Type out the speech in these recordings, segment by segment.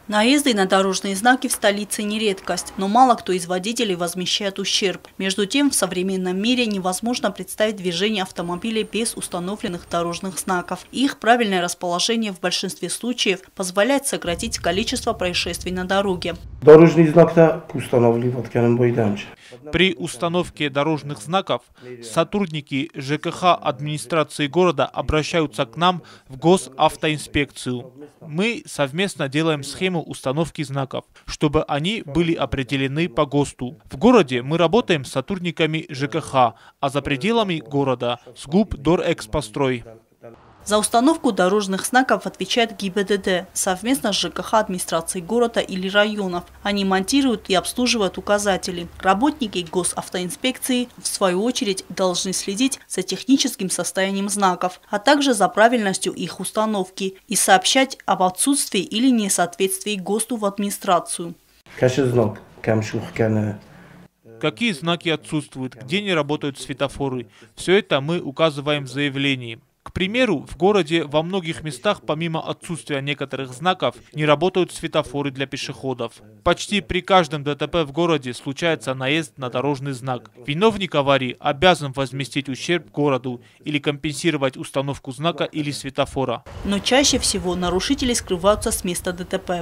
Наезды на дорожные знаки в столице не редкость, но мало кто из водителей возмещает ущерб. Между тем, в современном мире невозможно представить движение автомобилей без установленных дорожных знаков. Их правильное расположение в большинстве случаев позволяет сократить количество происшествий на дороге. Дорожный знак установлен в бойданче. При установке дорожных знаков сотрудники ЖКХ администрации города обращаются к нам в госавтоинспекцию. Мы совместно делаем схему установки знаков, чтобы они были определены по ГОСТу. В городе мы работаем с сотрудниками ЖКХ, а за пределами города с ГУП Дорэкспострой. За установку дорожных знаков отвечает ГИБДД совместно с ЖКХ администрацией города или районов. Они монтируют и обслуживают указатели. Работники госавтоинспекции, в свою очередь, должны следить за техническим состоянием знаков, а также за правильностью их установки и сообщать об отсутствии или несоответствии ГОСТу в администрацию. Какие знаки отсутствуют, где не работают светофоры, все это мы указываем в заявлении. К примеру, в городе во многих местах помимо отсутствия некоторых знаков не работают светофоры для пешеходов. Почти при каждом ДТП в городе случается наезд на дорожный знак. Виновник аварии обязан возместить ущерб городу или компенсировать установку знака или светофора. Но чаще всего нарушители скрываются с места ДТП.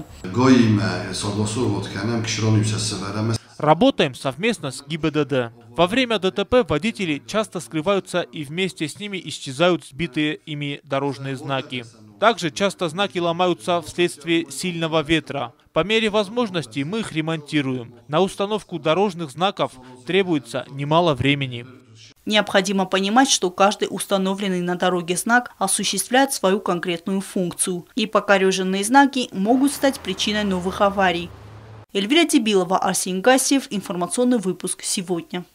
Работаем совместно с ГИБДД. Во время ДТП водители часто скрываются и вместе с ними исчезают сбитые ими дорожные знаки. Также часто знаки ломаются вследствие сильного ветра. По мере возможности мы их ремонтируем. На установку дорожных знаков требуется немало времени. Необходимо понимать, что каждый установленный на дороге знак осуществляет свою конкретную функцию, и покореженные знаки могут стать причиной новых аварий. Эльвира Тибилова, Арсений Гасиев. Информационный выпуск сегодня.